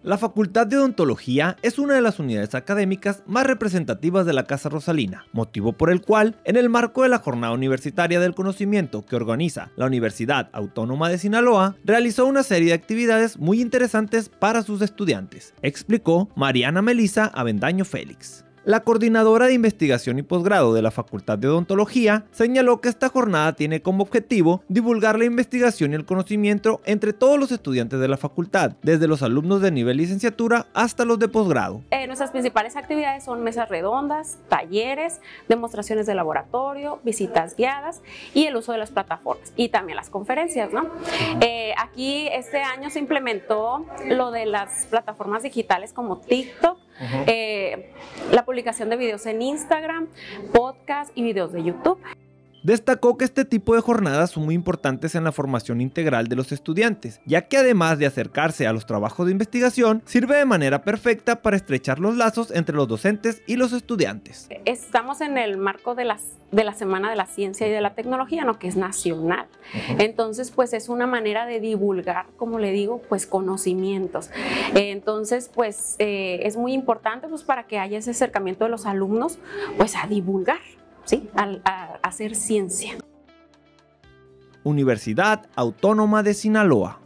La Facultad de Odontología es una de las unidades académicas más representativas de la Casa Rosalina, motivo por el cual, en el marco de la Jornada Universitaria del Conocimiento que organiza la Universidad Autónoma de Sinaloa, realizó una serie de actividades muy interesantes para sus estudiantes, explicó Mariana Melisa Avendaño Félix. La coordinadora de investigación y posgrado de la Facultad de Odontología señaló que esta jornada tiene como objetivo divulgar la investigación y el conocimiento entre todos los estudiantes de la facultad, desde los alumnos de nivel licenciatura hasta los de posgrado. Nuestras principales actividades son mesas redondas, talleres, demostraciones de laboratorio, visitas guiadas y el uso de las plataformas y también las conferencias, ¿no? Aquí este año se implementó lo de las plataformas digitales como TikTok, la publicación de videos en Instagram, podcast y videos de YouTube. Destacó que este tipo de jornadas son muy importantes en la formación integral de los estudiantes, ya que además de acercarse a los trabajos de investigación, sirve de manera perfecta para estrechar los lazos entre los docentes y los estudiantes. Estamos en el marco de la Semana de la Ciencia y de la Tecnología, ¿no? Que es nacional. Entonces, pues es una manera de divulgar, como le digo, pues conocimientos. Entonces, pues es muy importante pues para que haya ese acercamiento de los alumnos, pues a divulgar. ¿Sí? A hacer ciencia. Universidad Autónoma de Sinaloa.